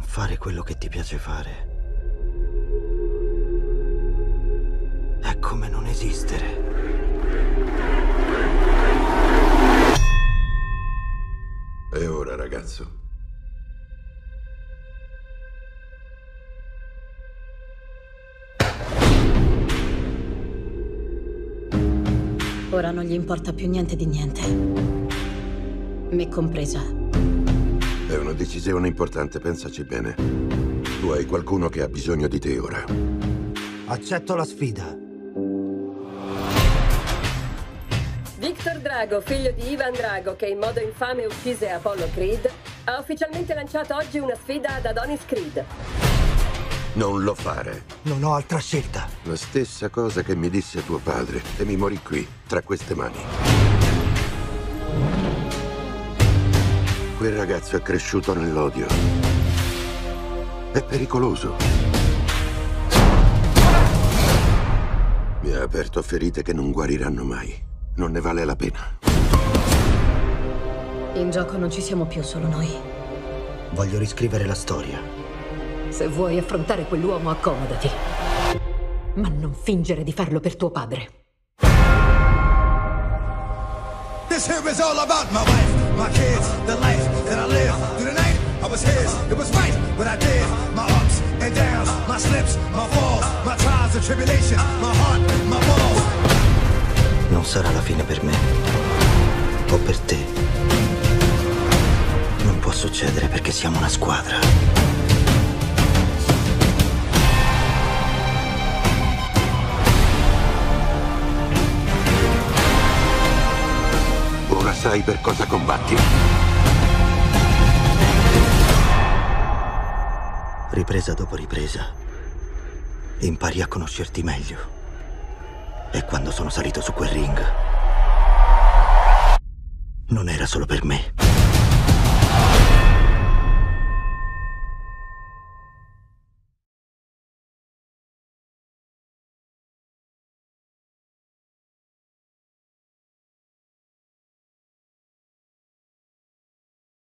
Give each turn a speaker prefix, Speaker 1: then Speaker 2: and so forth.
Speaker 1: fare quello che ti piace fare è come non esistere.
Speaker 2: E ora, ragazzo?
Speaker 3: Ora non gli importa più niente di niente. Me compresa.
Speaker 2: È una decisione importante, pensaci bene. Tu hai qualcuno che ha bisogno di te ora.
Speaker 1: Accetto la sfida.
Speaker 4: Victor Drago, figlio di Ivan Drago, che in modo infame uccise Apollo Creed, ha ufficialmente lanciato oggi una sfida ad Adonis Creed.
Speaker 2: Non lo fare.
Speaker 1: Non ho altra scelta.
Speaker 2: La stessa cosa che mi disse tuo padre e mi morì qui, tra queste mani. Quel ragazzo è cresciuto nell'odio. È pericoloso. Mi ha aperto ferite che non guariranno mai. Non ne vale la pena.
Speaker 3: In gioco non ci siamo più solo noi.
Speaker 1: Voglio riscrivere la storia.
Speaker 3: Se vuoi affrontare quell'uomo, accomodati. Ma non fingere di farlo per tuo padre.
Speaker 5: This here is all about my wife, my kids, the life that I live. Through the night, I was his, it was right what I did. My ups and downs, my slips, my falls, my trials and tribulations, my heart, my balls.
Speaker 1: Non sarà la fine per me. O per te. Non può succedere perché siamo una squadra.
Speaker 2: Ora sai per cosa combatti.
Speaker 1: Ripresa dopo ripresa, impari a conoscerti meglio. E quando sono salito su quel ring, non era solo per me.